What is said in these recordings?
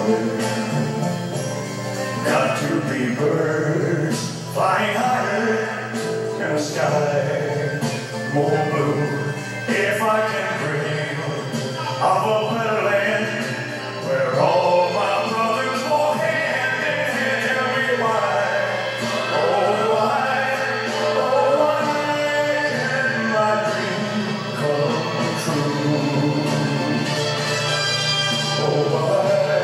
Got to be birds flying higher in a sky more blue. If I can dream of a better land where all my brothers walk hand in hand, tell me why, oh why can my dream come true? Oh why?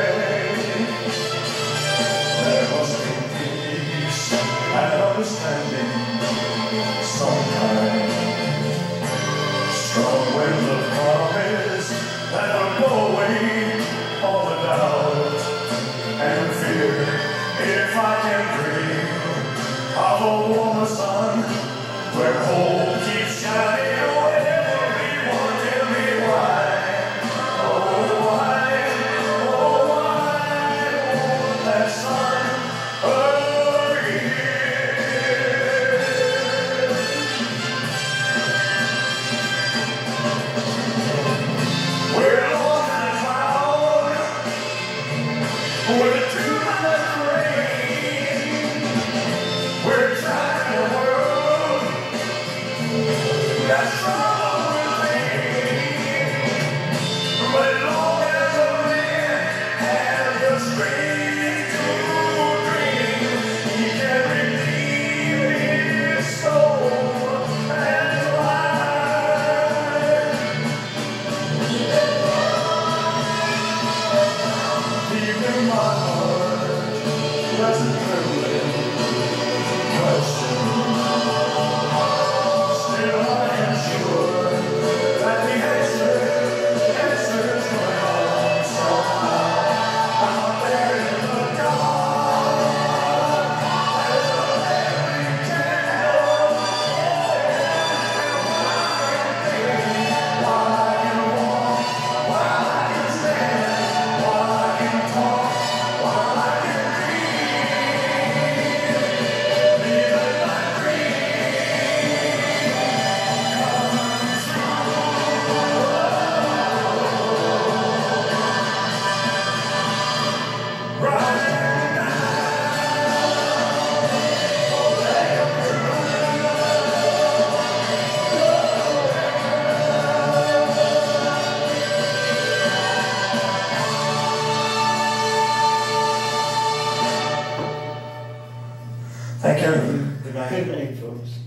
There must be peace and understanding sometime. Strong winds of promise that will blow away all the doubt and fear. If I can dream of a warmer sun where hope keeps shining on everyone, tell me why, oh why won't that sun appear? We're lost in a cloud with too much rain. We're trapped in a world that's troubled with pain. But as long as a man has the strength to dream, he can redeem his soul and life. Deep in my heart, there's a trembling question. Still I am sure that the answer's going on somehow. Out there in the dark, there's a fairy tale. While I can walk, while I can stand, while I can talk, while I can dream, even my dream comes true. Right now, thank you. Good night, folks.